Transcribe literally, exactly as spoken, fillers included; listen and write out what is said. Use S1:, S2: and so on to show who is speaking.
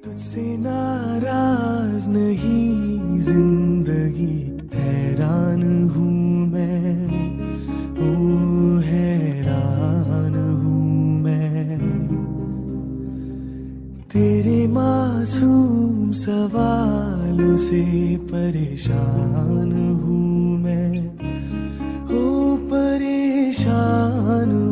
S1: तुझसे नाराज नहीं जिंदगी, हैरान हूँ मैं, ओ हैरान हूँ मैं। तेरे मासूम सवालों से परेशान हूँ मैं, ओ परेशान